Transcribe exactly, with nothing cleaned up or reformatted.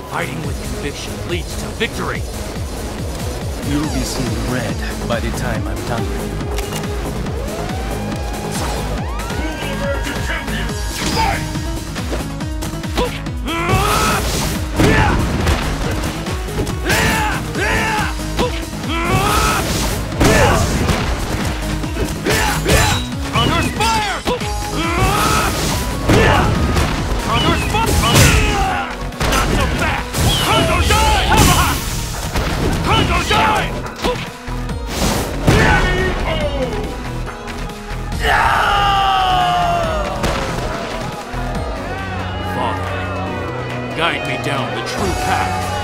Fighting with conviction leads to victory! You'll be seeing red by the time I'm done with you. American champion, fight! Condor's fire! Condor's fire! Not so fast! Condor die! Condor die! Father, guide me down the true path.